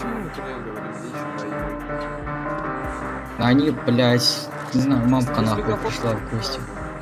почему мы втроем говорим лично во имя? Они, блядь, не знаю, мамка нахуй пришла в гости.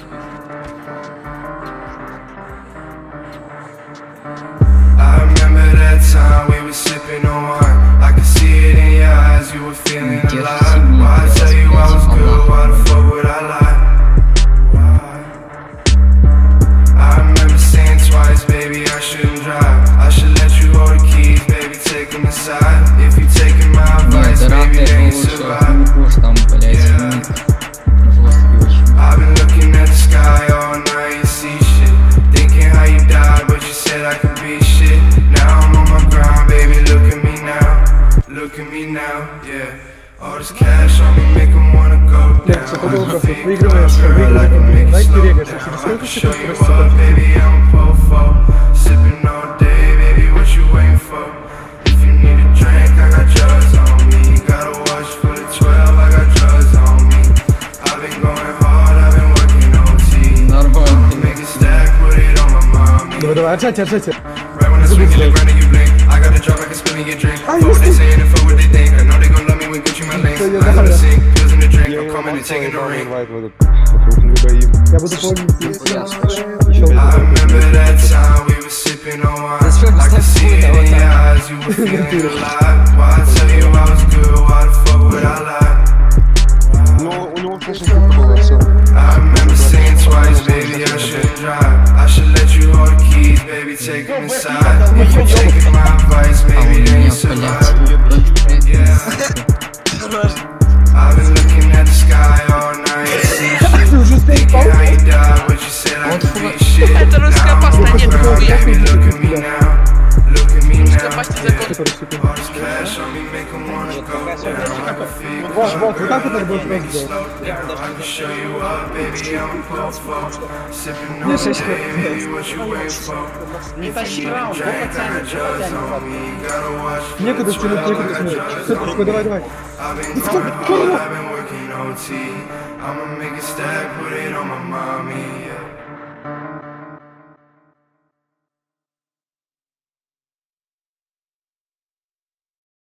Давай, отжать. Я буду помнить. Но у него конечно было все. Baby, take him inside. If you're taking my advice, maybe then you survive. I've been looking at the sky all night. Thinking how you died, but you said I could be shit. Now I'm on the ground, baby, look at me now. Look at me now. All this cash on me make them wanna go down. I can feel it. I can show you up, baby, I'm a po-po. Sipping on baby, what you waiting for? Не тащи раунд, Некуда стянуть, некуда смотреть. Давай. I've been working OT. I'ma make a stack, put it on my mommy.